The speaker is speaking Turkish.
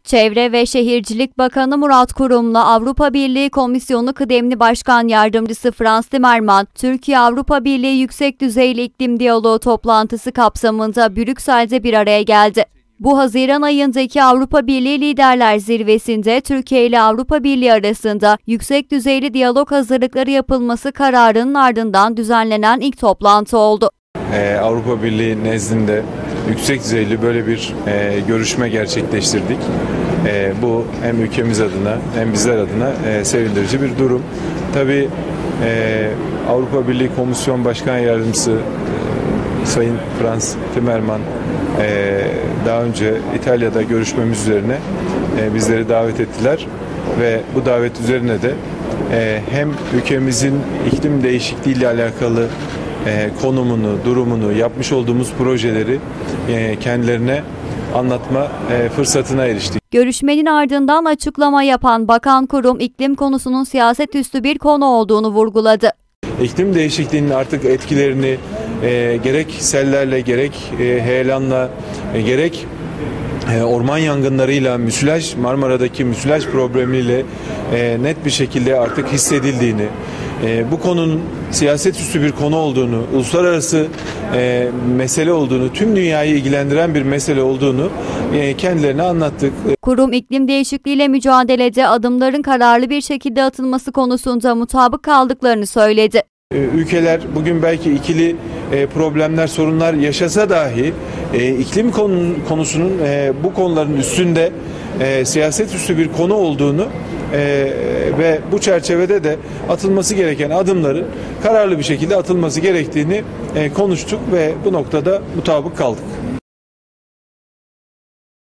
Çevre ve Şehircilik Bakanı Murat Kurum'la Avrupa Birliği Komisyonu Kıdemli Başkan Yardımcısı Frans Timmermans, Türkiye-Avrupa Birliği Yüksek Düzeyli İklim Diyaloğu toplantısı kapsamında Brüksel'de bir araya geldi. Bu Haziran ayındaki Avrupa Birliği Liderler Zirvesi'nde Türkiye ile Avrupa Birliği arasında yüksek düzeyli diyalog hazırlıkları yapılması kararının ardından düzenlenen ilk toplantı oldu. Avrupa Birliği nezdinde yüksek düzeyli böyle bir görüşme gerçekleştirdik. Bu hem ülkemiz adına hem bizler adına sevindirici bir durum. Tabii Avrupa Birliği Komisyon Başkan Yardımcısı Sayın Frans Timmermans daha önce İtalya'da görüşmemiz üzerine bizleri davet ettiler ve bu davet üzerine de hem ülkemizin iklim değişikliği ile alakalı konumunu, durumunu, yapmış olduğumuz projeleri kendilerine anlatma fırsatına eriştik. Görüşmenin ardından açıklama yapan Bakan Kurum, iklim konusunun siyaset üstü bir konu olduğunu vurguladı. İklim değişikliğinin artık etkilerini gerek sellerle, gerek heyelanla, gerek orman yangınlarıyla, Marmara'daki müsilaj problemiyle net bir şekilde artık hissedildiğini, bu konunun siyaset üstü bir konu olduğunu, uluslararası mesele olduğunu, tüm dünyayı ilgilendiren bir mesele olduğunu kendilerine anlattık. Kurum, iklim değişikliğiyle mücadelede adımların kararlı bir şekilde atılması konusunda mutabık kaldıklarını söyledi. Ülkeler bugün belki ikili problemler, sorunlar yaşasa dahi iklim konusunun bu konuların üstünde siyaset üstü bir konu olduğunu ve bu çerçevede de atılması gereken adımların kararlı bir şekilde atılması gerektiğini konuştuk ve bu noktada mutabık kaldık.